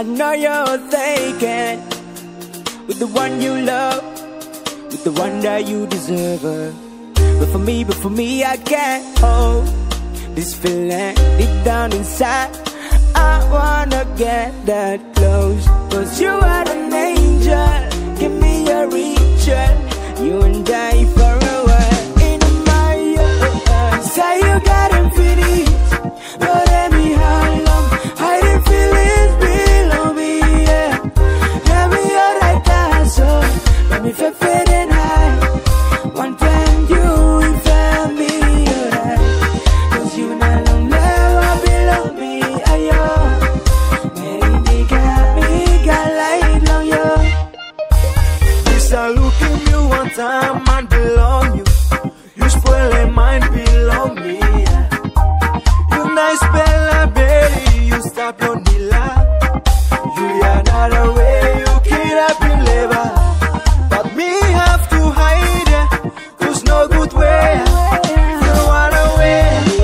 know you're thinking with the one you love, with the one that you deserve. But for me, I can't hold this feeling deep down inside. I wanna get that close, 'cause you are an angel. Give me a reacher, you and I for a while. In my eyes, say you got infinity, but let me how long hiding feelings below me, yeah. Let me all right there, so let me feel feeling high. One time you felt me, alright, 'cause you no longer below me, ayo. Maybe got light on you. This I look in you one time and belong you. You spoil a mind below me, yeah. You nice bella baby, you stop on the line. You another way, you keep up in labor. But me have to hide it, 'cause no good way. You run away.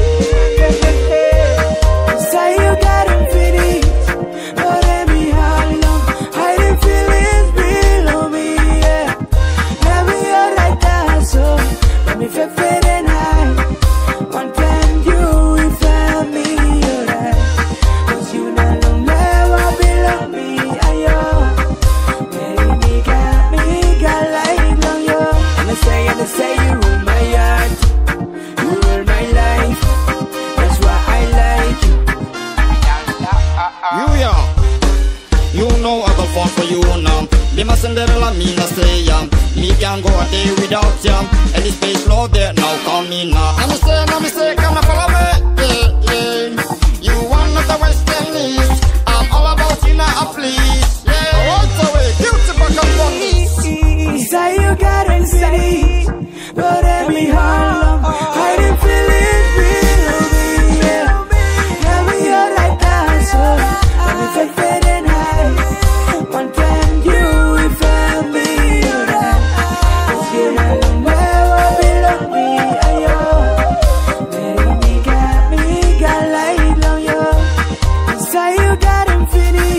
Say you got infinity, but let me how long hiding feelings below me, yeah. Let me all right there, so let me feel feeling high. One time you felt me, alright, 'cause you no longer below me, ayo. Baby got light on you. And I say you rule my heart, you rule my life. That's why I like you. Yeah. You know I go fall for you now. Be my Cinderella, me no stay me can't go a day without you. And this space flow there now, call me now. Let me say, come and follow me. Yeah, yeah. You one of the West Indies. I'm all about you now, please. Yeah. Right away, guilty back and forth. Say you got infinity, but let me how long hiding feelings below me, yeah. Let me all right there, so let me feel feeling high. One time you felt me, alright, 'cause you no longer below me, ayo. Baby got light on you. Say you got infinity,